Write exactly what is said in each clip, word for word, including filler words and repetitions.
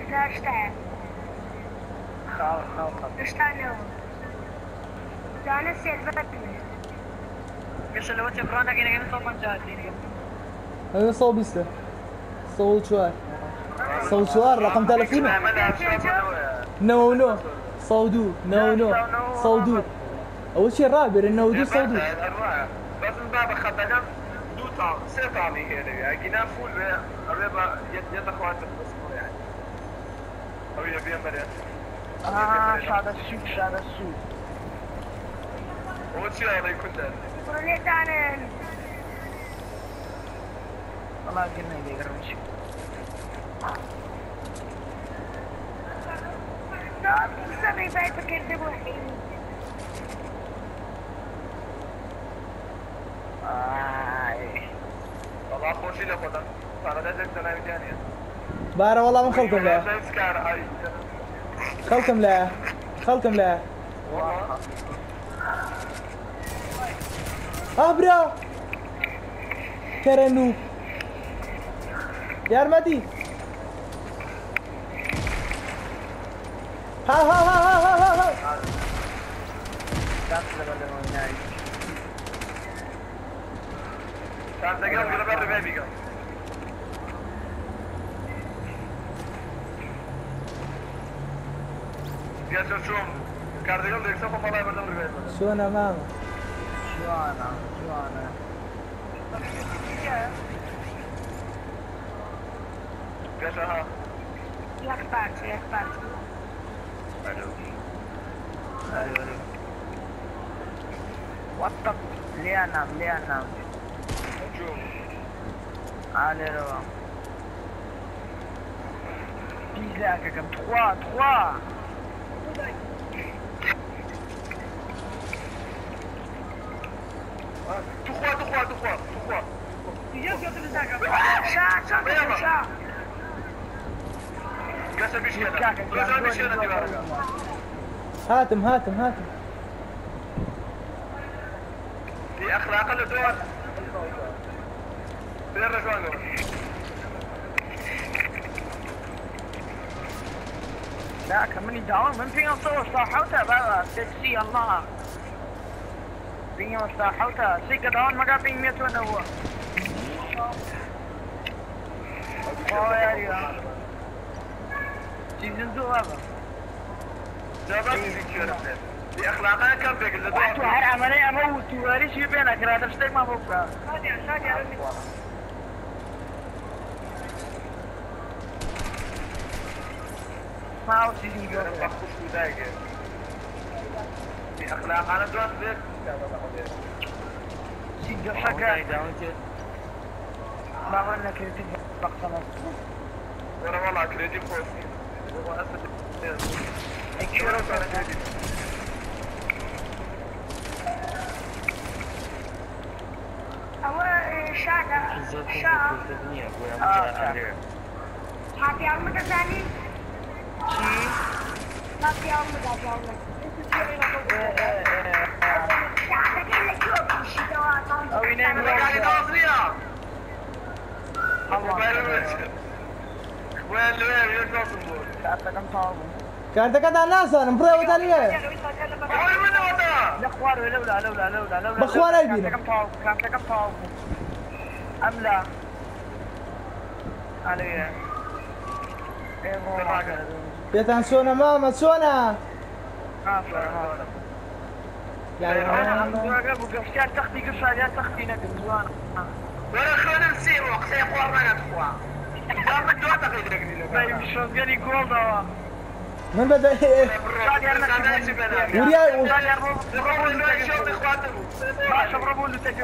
لا اشتعل. خلاص خلاص. اشتعل هو. أنا سيلفتني. قصة لو تفرانك هنا كم صوب جاتين. هذا صوب يسته. صوت شوار. صوت شوار رقم تلفونه. نو نو. صودو نو نو. صودو. أول شيء رابر إنه دو صودو. بس من باب خدنا دو طعم سه طعمي هنا يعني جينا فول بقى يد يد أخوات بس يعني. أو يبي أمبارح. آه شاد السود شاد السود. وش هذا يكون ده؟ وليت أنا. والله قلنا يدي قرمش. لا بسبب بيتك يكذبوا الحين. آه. والله خوشي لخدا. صار ده زين سنة ثانية. بارا والله من خلكم لا. خلكم لا. خلكم لا. أبرا. كرنو. يا أرمدي. ها ها ها ها ها ها. كان تقول كذا برا ما بيقى. يا شو شو كان تقول لك سوف ما يبغى برا ما. شو أنا ماما. شو أنا شو أنا. يا شو ها. يا أخبارك يا أخبارك. ألو. ألو ألو. واتق ليه أنام ليه أنام. شو. على روا. بيزا كم trois trois. تخوا تخوا تخوا تخوا. شا شا شا. قاسم بيش هنا. قاسم بيش هنا تبارك. هاتم هاتم هاتم. في أخلاق الدول. في الرجال. لا كمان يدعون من فيهم صور صاحوتها بقى تكسي الله. فيهم صاحوتها سيك دعون ما قاعد فيهم يتون هو. أوه يا ريا. سيزن دو هذا. جابت ذكر في أخلاقها كم بيجي. وحتو هر عملية أموت واريش يبينك هذا الشيء ما بوقع. ما هو سيزن دو. في أخلاق أنا دوت بيك. سيزن شكا. ما قلنا كريتيف بقصنا. وأنا والله كريدي خوفي. هو أسد. أكيد. هو شادا شا. هاتي عمك ثاني. شيء. هاتي عمك ثاني. شادا كله كوب شدوا. أو ينام. أنا قاعد أدور فيها. وين وين يتصل حتى كم صار. كانت كذا ناس أنا مبروي وتانية. وين وين هذا؟ لا خوار ولا ولا ولا ولا ولا ولا. بخوار أيدينا. كم صار كم كم صار. أملا. عليه. إيه يا سونا ماما سونا. ما في ما في. يعني أنا أنا بقى تختي قصة يا تختي نقل زوانا. ولا خلنا نسير وقت يقوى ما ندخوا. جاب الدوات غير طيب شو قال يقول ده. من بدأ وريا ما شبربوا له تجيب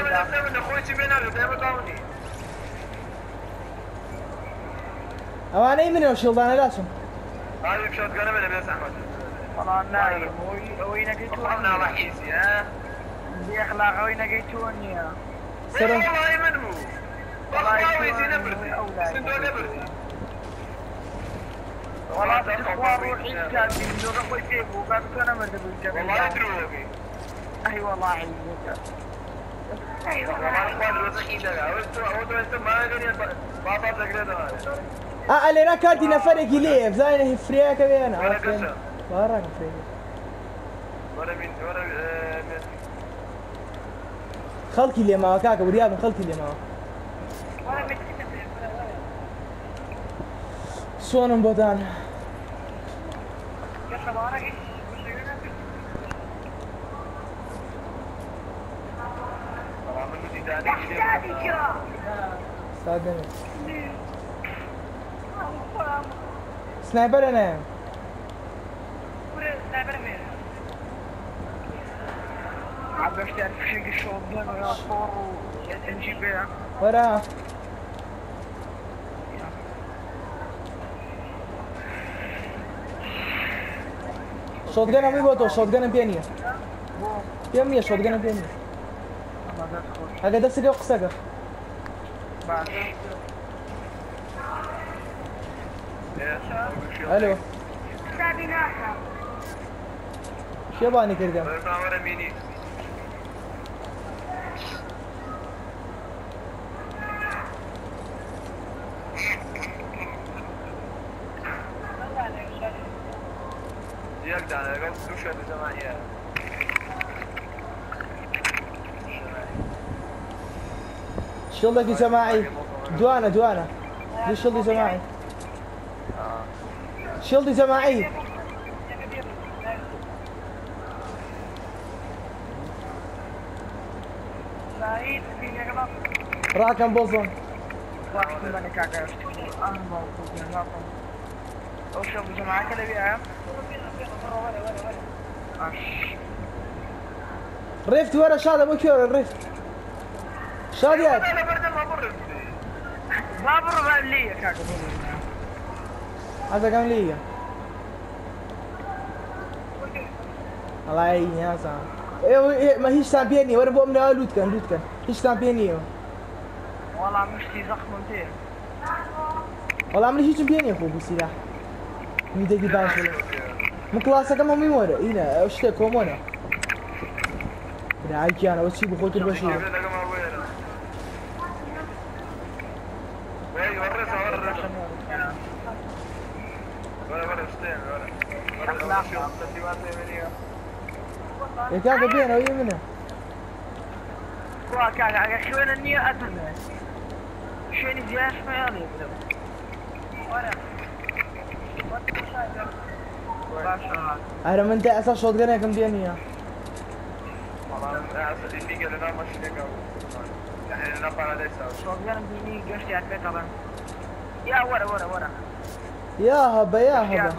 أواني من يوشيل دانا لازم. هاي بشوت قلم أنا بس أحمد. والله نايم وين جيتوني. أنا رحيسي ها. دي أخلاق وين جيتوني. والله من هو. والله يزين نبرتي. سندو نبرتي. والله تخوار روحي جابين لو ربي فيه وقام كنا مرد بالجبل. والله يدروبي. أي والله عيبك. أي والله. والله أخوان روزك إيدا. أول تو أول تو ما قدر يبغى. ما بعرف أقدر هذا. اه اللي انا كارتي نفرك ليه زين فرياك انا ولا قسم وراك فريك ولا من ولا من خلقي اللي معك كاكا ورياض خلقي اللي معك ولا مت شلون بوتان كيف بارك طبعا من بدي استاذي شو استاذني سنايبر انا عباش تعرف شنو الشغل ديالو يا صور ونجيب بها ورا شوتگن هم میبود و شوتگن هم پیانیه پیانیه شوتگن هم پیانیه اگه دستی که قصه که الو استاذي ناصر چه بانی کردم ولا ميني يقدر انا قلت وش هذا زمان شغلك جماعي دوانا دوانا ليش شغلي جماعي شغلي جماعي سعيد في نقطة راكم بوزون واحد من كاكا انا موجود هنا او شوف جماعة كده بيها ريفت ورا شادة مو كيور الريفت شاديات انا برد ما برد ما برد لي يا كاكا هذا كم لي الله يعين يا سام ايه ما هيش سامبيني ورا بوم لا لوت كان لوت كان هيش سامبيني والله مشتي زخم انتين والله عمري هيش سامبيني اخو بالسلاح ميدي باش ولا مو كلاسه كم مي ورا هنا اشتي كومونا رايك انا وشي بخوت البشير وين ورث ورث ولا ولا ستين ولا ولا شو تسويات منيا يا كاكا بينا ويا منه كوا كاكا شو انا النية اتنا شيني زياش ما يالي ورا انا من ده اساس شوت غنى كم بيني والله اسد اللي قال لنا مش لقى يعني انا قال ليس شغلنا بيني قشتي على طبعا يا ورا ورا ورا يا هبا يا هبا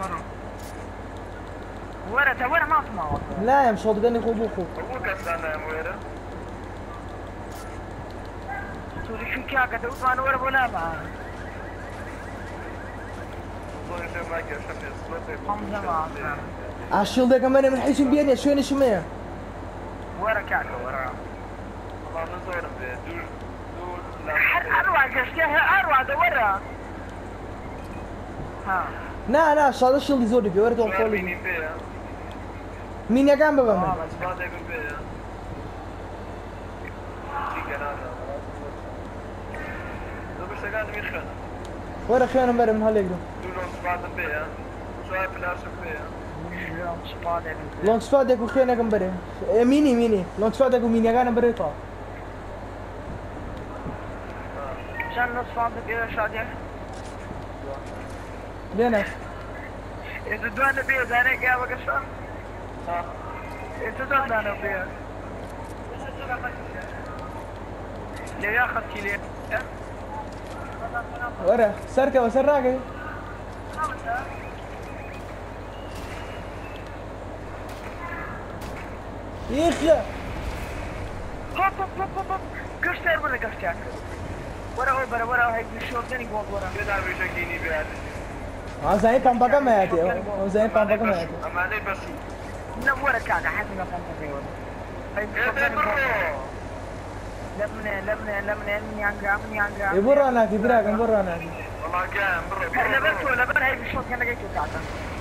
ورا تا ورا ما اسمع لا يا مش شوت غنى خو بوخو ابوك استنى يا مويرة تقول شو كاكا تقول انا ورا ولا ما حمزة ما عشيل ده كمان من حيش بيني شو نش مية ورا كاكا ورا والله نصور دول دول اروع قشتها اروع ده ورا ها لا لا شو هذا الشيل دي زودي بيورد مين وقولي فيها مين يا جنب بمن بعد يقول فيها شيء كنادا ده بس قاعد ميخنا ورا خيانة مرة من هاليك ده دول بعد فيها وشوية فلاش فيها لونج سبادك وخيانة كم بري ميني ميني لونج سبادك وميني يا جنب بري طا شان نص فاضل كده شادية لينا إذا دوان بيه زاني كيا بقشان ها إذا دوان دانا بيه ليه ياخد كيلي ورا سركة وسراقة يخ هوب هوب هوب هوب قشتر ولا قشتر ورا ورا ورا هيك الشوط ثاني قوة ورا كده بيشكيني بيها हाँ सही पंपा का मैं आती है वो सही पंपा का मैं आती है أما أنا بس نورا كذا حسنا فهمت فيه هيك الشوط ثاني قوة لمنة لمنة لمنة لمنة عنقا لمنة عنقا يبورا أنا كي براك يبورا أنا كي والله كان برا هلا بس ولا بس هيك الشوط كان جاي كذا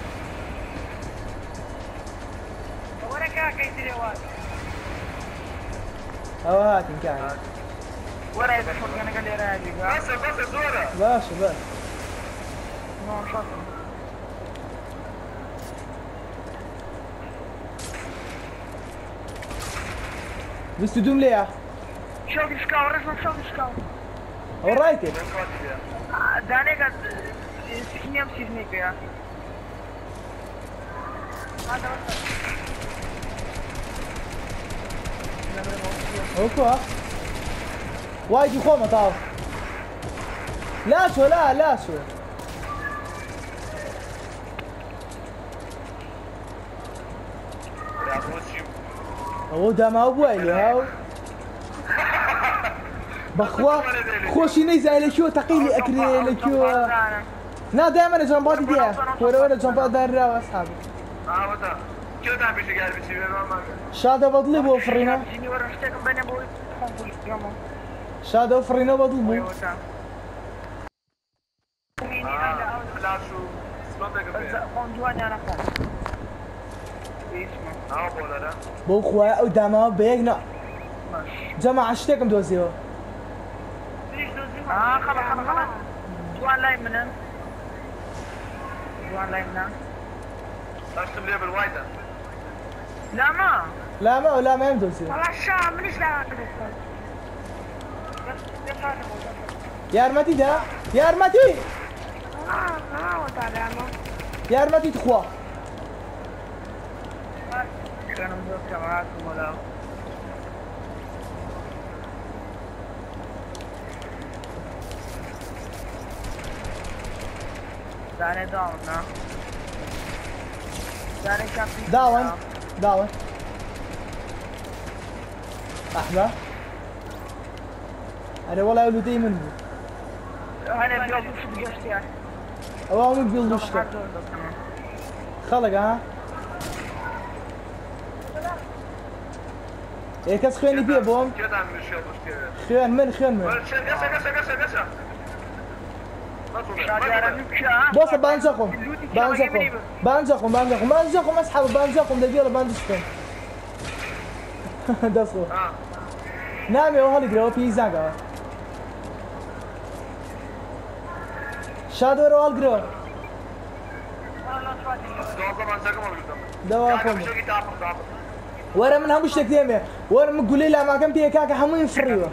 ورا كذا يصير واحد أو هات إن كان ورا هيك الشوط كان جاي راجع بس بس زورة باش باش ما شاطر بس دوم ليه شوف شكاو رجل شوف شكاو alright داني قد سكنيام سيزنيك يا هذا اوكي وايد يخومه طاف لا شو لا لا شو هو ده ما هو ويلي هاو بخوا خوشي نيزا الى شو تقيلي اكري الى شو نا دائما جنبات دي ولا ولا جنبات دار واصحابي اه وتا كيف تعمل بشي قال بشي ما شاده بطلب وفرينا جيني ورا اشتاق بين ابوي خنقول يوم شاده وفرينا بطلب وتا لا شو سبندك بس خنجواني انا خون اسمه اه بولا لا بو خوا قدامها بيقنا جماعة اشتكم دوزيو اه خلاص خلاص خلاص جوان لا يمنن جوان لا يمنن اشتم لي بالوايدة لا ما لا ما لا ما يمدوزيو والله الشام منيش لا يا ارمتي ده يا ارمتي اه اه وطالع ما يا ارمتي تخوا كانوا مزوجة معاكم ولا داني داون نا داني شامبي داون داون احلى انا والله ولو دي منه انا اليوم مش بجوشتي يعني اوامر بيلوشتا خلق ها ايه كاس خيني بيه بوم كيف تعمل بشي مشكلة خيان من خيان من قشة قشة قشة قشة بوسه بانزقهم بانزقهم بانزقهم بانزقهم بانزقهم اسحب بانزقهم دقيقة بانزقهم دسخو نعم يا وهالي قرأوا في زاقة شادو روال قرأوا دواكم ورا من هم اشتك ديمي ورا من قولي لا ما كان فيها كاكا حموين فريوه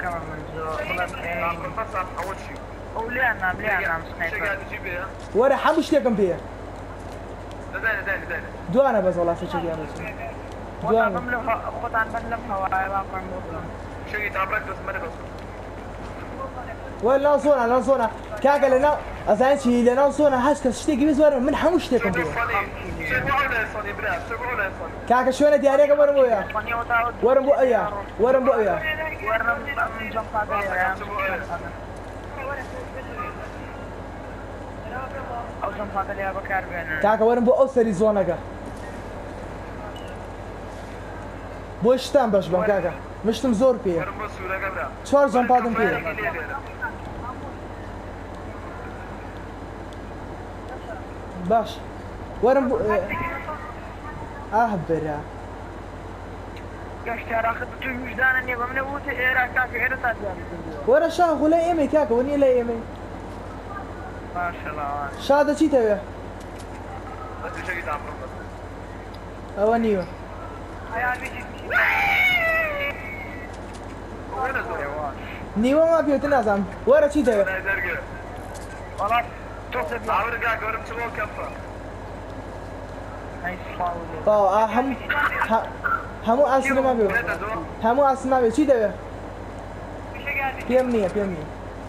ولينا ملينا ورا حمو اشتكم فيها داني داني داني دوانا بس والله في شيء يا بس دوانا خد عن بلم هواي واقع مظلم شيء تعبرك بس ما نقص ولا صونا لا صونا كاكا لنا أزاين شيء لنا صونا هاش كشتكي بس ورا من حمو اشتكم فيها كاكا شو أنا دياريك ورا بويا ورا بويا ورا بويا ورا من جنب هذا او جنب هذا اللي بكار بينا كاكا ورا بو أوسري زونك بوشتم باش بام كاكا مشتم زور فيه شوار جنب هذا فيه باش ورا بو أهبرا قشت راخد توي وجدان اني بمن بوت ايرا كاكا ايرا تاجر ورا شاه ولا ايمي كاكا وني لا ايمي ما شاء الله شاده شي تبي بس شيء تعبرك اوانيو نيو ما في تنازم ورا شي تبي والله توصل عاورك قاعد تسوي كفه هاي فاول طاو هم همو اصل ما بيو همو اصل ما بيو شي تبي بيمنيه بيمنيه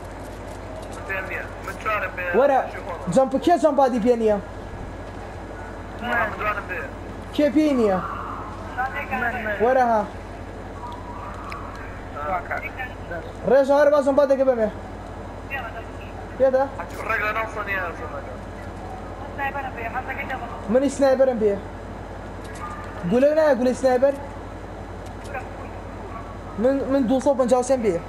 ورا جنب كي جنب هذه بينيه كي بينيه ورا ها رجع هربا جنب هذا قبل كده الرجل نوصل يا من سنايبر بيه قولوا لنا قول سنايبر من من دو صوب نجاوسين بيه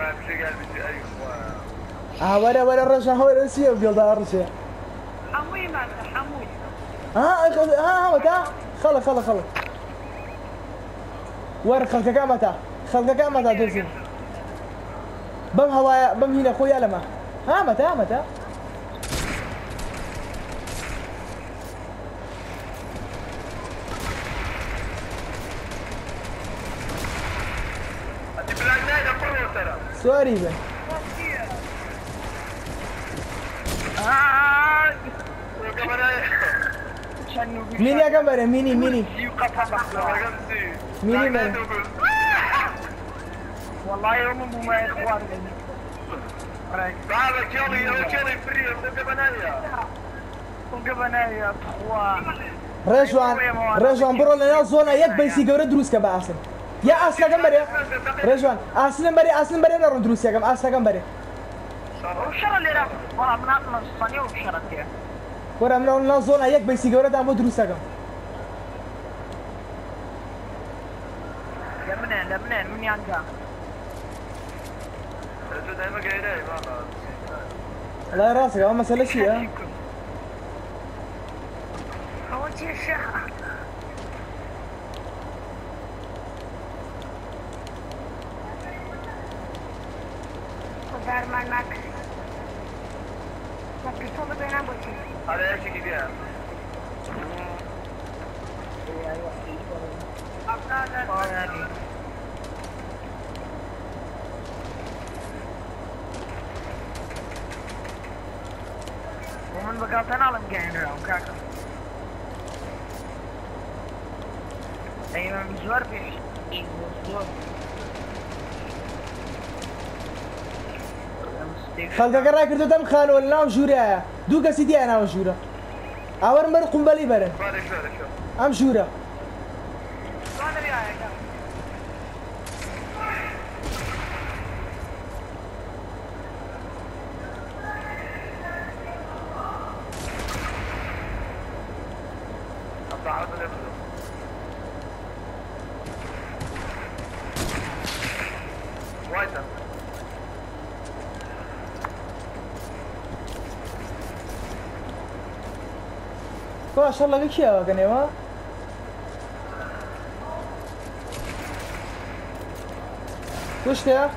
اه ورا ورا الرجل هو الرسي وبيض الرسي حموي ما حموي ها ها ها متى خلا خلا خلا ورا خلك متى خلك متى دوزين بم هوايا بم هنا خويا لما ها متى متى سواری بن مینی یکم بره مینی مینی مینی بره والله يوم مو ما اخوان تعال كيلي يا كيلي فري فوق بنايا فوق بنايا اخوان ڕێژوان ڕێژوان بڕۆ لەناو زۆنە یەک بەیسی گەورە دروستکە بە ئاسن یا ئاسنەکەم بەرێ ڕێژوان ئاسنم بەرێ ئاسنم بەرێ لە ڕوون دروستیەکەم ئاسنەکەم بەرێ وشرا اللي راح والله من اطلع الصنيع وشرا فيها وەرە منەوە لەناو زۆنە یەک بەیسی گەورەدان بۆ دروستەکەم يا منين يا منين من ينجا دائما قايله لای ڕاستەکە ئەوە مەسەلە چییە؟ هو شيء الشهر ودار مال ماك لكن صوب بينا بوتي هذا ايش كذا ومن بقى تنال مقاين راو كاكا ايوه مزور فيش مزور خەڵکەکە ڕاکردو دەم خانەوە لەناو ژوورەیە دوو کەسی دییە ناوە ژوورە ئاوەرم بەر قومبەلی بەرن ئەم ژوورە باش هەڵەکە کیاوەکەنێوە؟ گشتە؟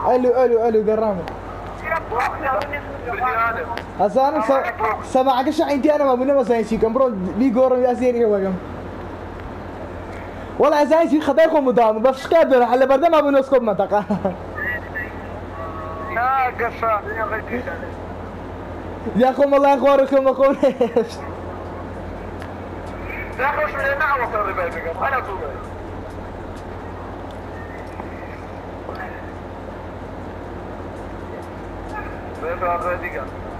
الو الو الو قرامه هسه انا سمع قشع انتي انا ما بنا مثلا شي كم برو بي قورم ياسين هو كم والله زين شي خداكم مدام بس قادر على برده ما بنسكب منطقه لا قصة يا اخوم الله يخوركم اخونا لا خوش من هنا وصل لبيتك انا توبه بيت هذا دقيقه